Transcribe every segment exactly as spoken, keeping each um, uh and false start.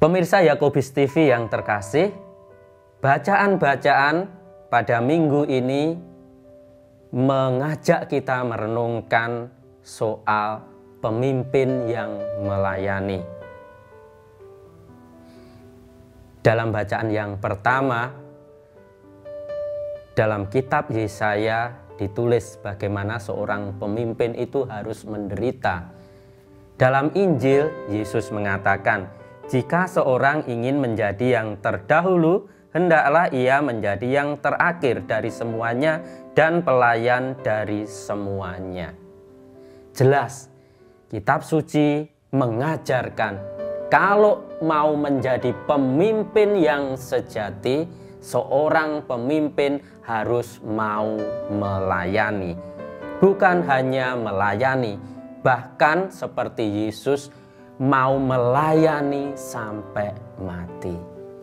Pemirsa Yakobus T V yang terkasih, bacaan-bacaan pada minggu ini mengajak kita merenungkan soal pemimpin yang melayani. Dalam bacaan yang pertama, dalam kitab Yesaya ditulis bagaimana seorang pemimpin itu harus menderita. Dalam Injil, Yesus mengatakan, jika seorang ingin menjadi yang terdahulu, hendaklah ia menjadi yang terakhir dari semuanya dan pelayan dari semuanya. Jelas, kitab suci mengajarkan kalau mau menjadi pemimpin yang sejati, seorang pemimpin harus mau melayani. Bukan hanya melayani, bahkan seperti Yesus mau melayani sampai mati.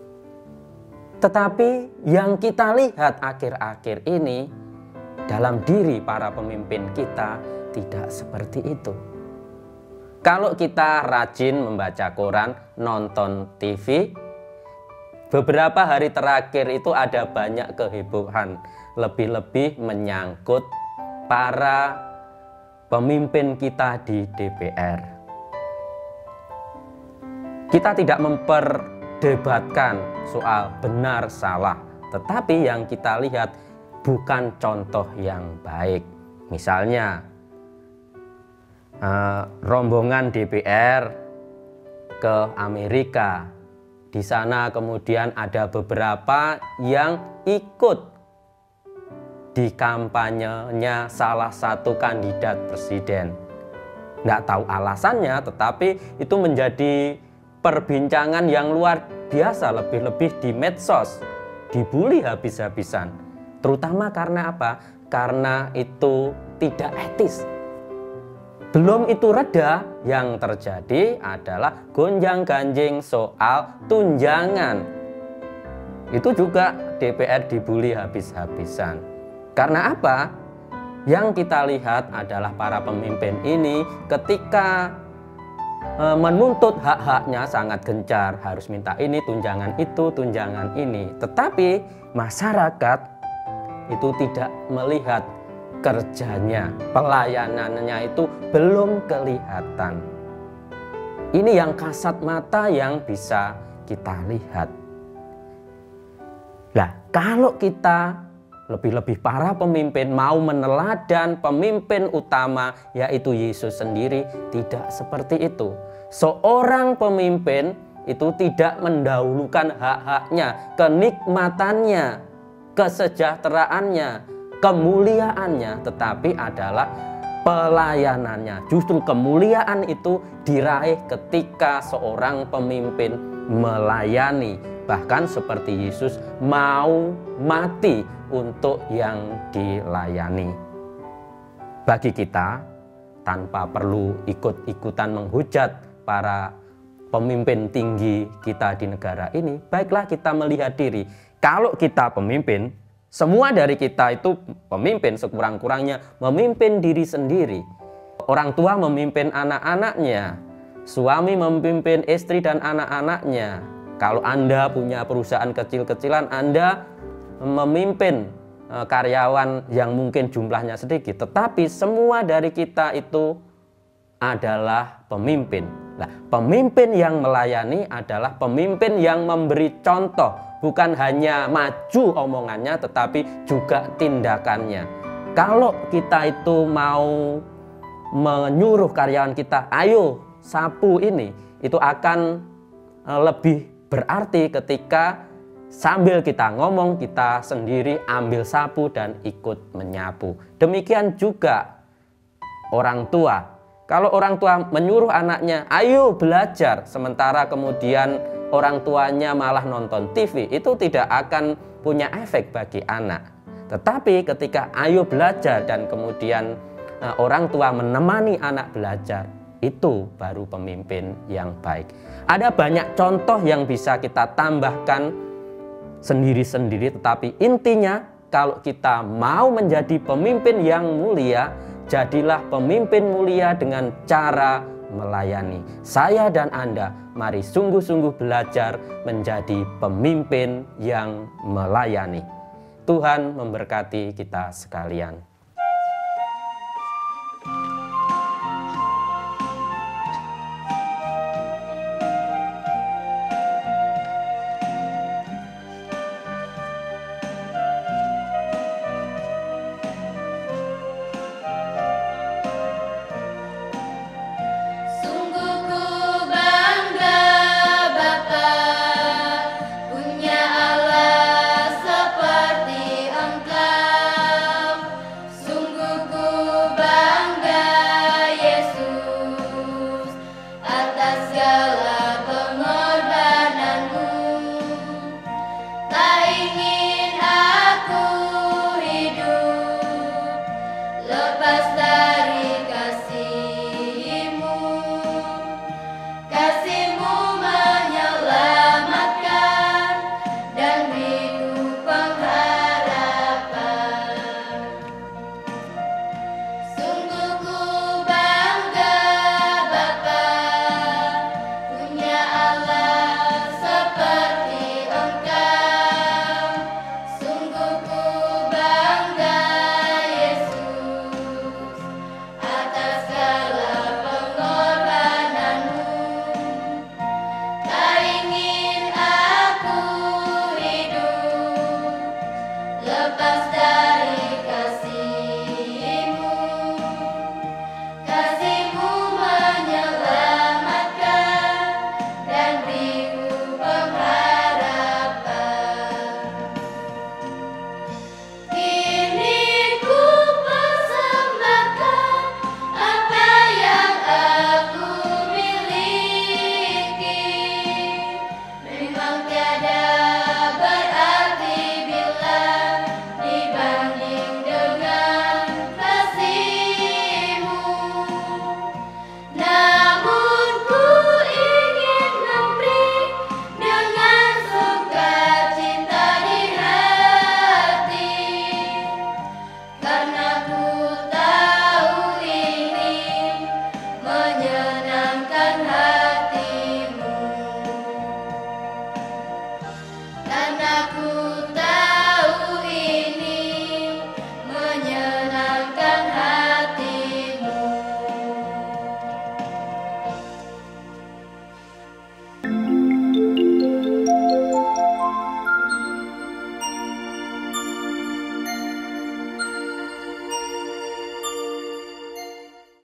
Tetapi yang kita lihat akhir-akhir ini dalam diri para pemimpin kita tidak seperti itu. Kalau kita rajin membaca koran, nonton T V, beberapa hari terakhir itu ada banyak kehebohan, lebih-lebih menyangkut para pemimpin kita di D P R. Kita tidak memperdebatkan soal benar salah, tetapi yang kita lihat bukan contoh yang baik. Misalnya, uh, rombongan D P R ke Amerika. Di sana kemudian ada beberapa yang ikut di kampanyenya salah satu kandidat presiden. Nggak tahu alasannya, tetapi itu menjadi perbincangan yang luar biasa, lebih-lebih di medsos, dibully habis-habisan. Terutama karena apa? Karena itu tidak etis. Belum itu reda, yang terjadi adalah gonjang-ganjing soal tunjangan. Itu juga D P R dibully habis-habisan. Karena apa? Yang kita lihat adalah para pemimpin ini ketika e, menuntut hak-haknya sangat gencar. Harus minta ini, tunjangan itu, tunjangan ini. Tetapi masyarakat itu tidak melihat kerjanya, pelayanannya itu belum kelihatan. Ini yang kasat mata yang bisa kita lihat. Nah, kalau kita lebih-lebih para pemimpin mau meneladan pemimpin utama yaitu Yesus sendiri, tidak seperti itu. Seorang pemimpin itu tidak mendahulukan hak-haknya, kenikmatannya, kesejahteraannya, kemuliaannya, tetapi adalah pelayanannya. Justru kemuliaan itu diraih ketika seorang pemimpin melayani. Bahkan seperti Yesus mau mati untuk yang dilayani. Bagi kita, tanpa perlu ikut-ikutan menghujat para pemimpin tinggi kita di negara ini, baiklah kita melihat diri. Kalau kita pemimpin, semua dari kita itu pemimpin, sekurang-kurangnya memimpin diri sendiri. Orang tua memimpin anak-anaknya, suami memimpin istri dan anak-anaknya. Kalau Anda punya perusahaan kecil-kecilan, Anda memimpin karyawan yang mungkin jumlahnya sedikit. Tetapi semua dari kita itu adalah pemimpin. Nah, pemimpin yang melayani adalah pemimpin yang memberi contoh. Bukan hanya maju omongannya, tetapi juga tindakannya. Kalau kita itu mau menyuruh karyawan kita, ayo sapu ini, itu akan lebih berarti ketika sambil kita ngomong, kita sendiri ambil sapu dan ikut menyapu. Demikian juga orang tua. Kalau orang tua menyuruh anaknya, ayo belajar, sementara kemudian orang tuanya malah nonton T V, itu tidak akan punya efek bagi anak. Tetapi ketika ayo belajar dan kemudian uh, orang tua menemani anak belajar, itu baru pemimpin yang baik. Ada banyak contoh yang bisa kita tambahkan sendiri-sendiri, tetapi intinya kalau kita mau menjadi pemimpin yang mulia, jadilah pemimpin mulia dengan cara melayani. Saya dan Anda, mari sungguh-sungguh belajar menjadi pemimpin yang melayani. Tuhan memberkati kita sekalian. Lepas